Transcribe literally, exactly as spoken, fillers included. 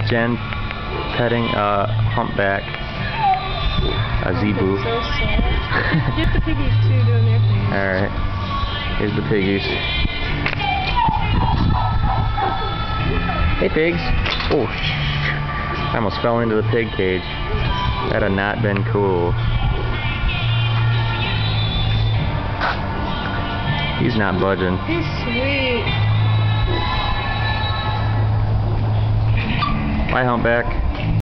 Jen petting a humpback, a zebu. So sad. Get the piggies too doing their thing. Alright, here's the piggies. Hey pigs! Oh, I almost fell into the pig cage. That'd have not been cool. He's not budging. He's sweet. Bye, humpback.